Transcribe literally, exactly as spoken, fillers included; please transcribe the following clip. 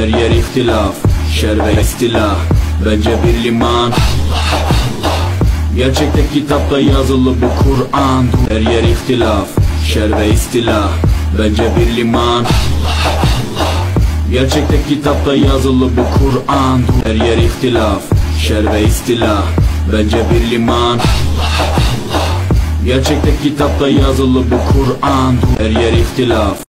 Her yer ihtilaf, şer ve istilah, bence bir liman. Gerçekte kitapta yazılı bu Kur'an. Her yer ihtilaf, şer ve istilah, bence bir liman. Gerçekte kitapta yazılı bu Kur'an. Her yer ihtilaf, şer ve istilah, bence bir liman. Gerçekte kitapta yazılı bu Kur'an. Her yer ihtilaf.